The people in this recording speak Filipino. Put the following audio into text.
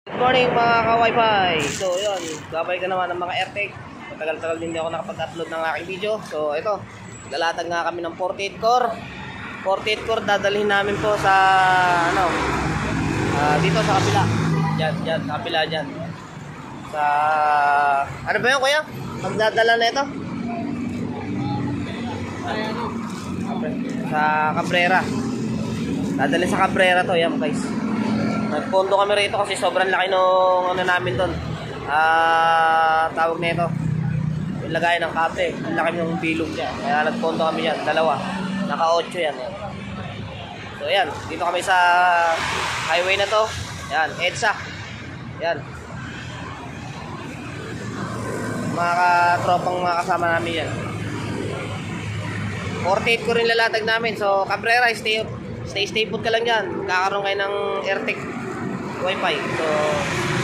Good morning mga ka-Wi-Fi. So yun, gabay ka naman ng mga AirTag. Matagal-tagal din ako nakapag-upload ng aking video. So ito, lalatag nga kami ng 48 core. 48 core dadalhin namin po sa dito sa kabila. Diyan, sa kabila diyan. Sa ano ba 'yun, kuya? Magdadala na ito? Sa Cabrera. Dadalhin sa Cabrera to, yan guys. Nagpondo kami rito kasi sobrang laki nung ano namin doon. Tawag na ito. Yung lagayan ng kape. Ang laki ng bilog niya. Kaya nagpondo kami yan. Dalawa. Naka-8 yan. So yan. Dito kami sa highway na to. Yan. EDSA. Yan. Mga katropang mga kasama namin yan. 48 ko rin lalatag namin. So Cabrera, stay put ka lang yan. Kakaroon kayo ng AirTag Wi-Fi. So